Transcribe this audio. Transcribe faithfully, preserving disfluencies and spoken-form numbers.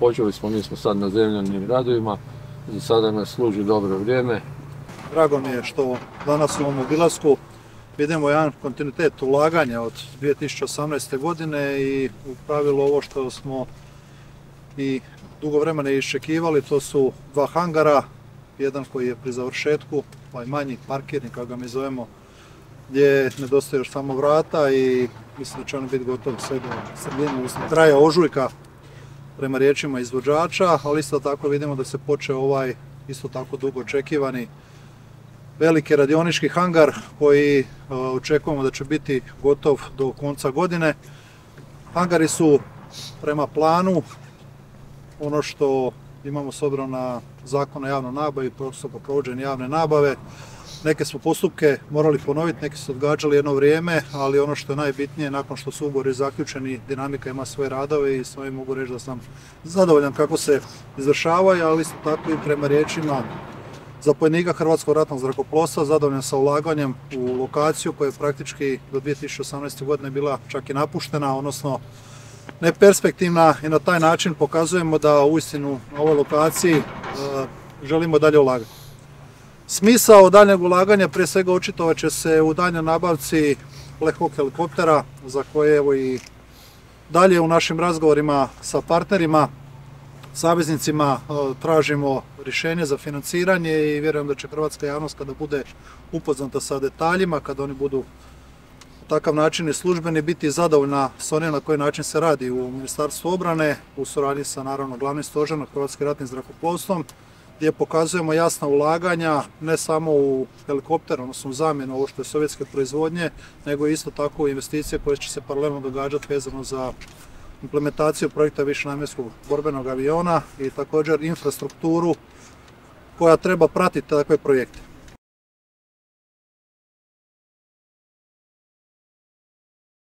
počeli smo, mi smo sad na zemljanim radovima, za sada nas služi dobro vrijeme. Drago mi je što danas u ovom obilasku vidimo jedan kontinuitet ulaganja od dvije tisuće osamnaeste. godine i u pravilu ovo što smo i dugo vremena iščekivali, to su dva hangara, jedan koji je pri završetku, ovaj manji parkirni, kako ga mi zovemo, gdje nedostaje još samo vrata i mislim da će on biti gotov sve do sredine, mislim, kraja ožujka prema riječima izvođača, ali isto tako vidimo da se počeo ovaj isto tako dugo očekivani veliki radionički hangar koji očekujemo da će biti gotov do konca godine. Hangari su prema planu ono što imamo s obzirom na Zakon o javnoj nabavi, postupak provođenja javne nabave. Neke smo postupke morali ponoviti, neki su odgađali jedno vrijeme, ali ono što je najbitnije, nakon što su ugovori zaključeni, dinamika ima svoje radove i s ovim mogu reći da sam zadovoljan kako se izvršavaju, ali isto tako i prema riječima zapovjednika Hrvatskog ratnog zrakoplovstva, zadovoljan sa ulaganjem u lokaciju koja je praktički do dvije tisuće osamnaeste. godine bila čak i napuštena, odnosno neperspektivna, i na taj način pokazujemo da uistinu na ovoj lokaciji želimo dalje ulagati. Smisao daljnjeg ulaganja prije svega očitovat će se u daljnjoj nabavci Black Hawk helikoptera, za koje evo i dalje u našim razgovorima sa partnerima, saveznicima tražimo rješenje za financiranje i vjerujem da će hrvatska javnost kada bude upoznata sa detaljima, kada oni budu na takav način i službeni, biti zadovoljna s onim na koji način se radi u Ministarstvu obrane u suradnji sa naravno glavnim stožerom Hrvatskim ratnim zrakoplovstvom, gdje pokazujemo jasna ulaganja ne samo u helikopter, odnosno u zamjenu ovo što je sovjetske proizvodnje, nego isto tako u investicije koje će se paralelno događati vezano za implementaciju projekta višenamjenskog borbenog aviona i također infrastrukturu koja treba pratiti takve projekte.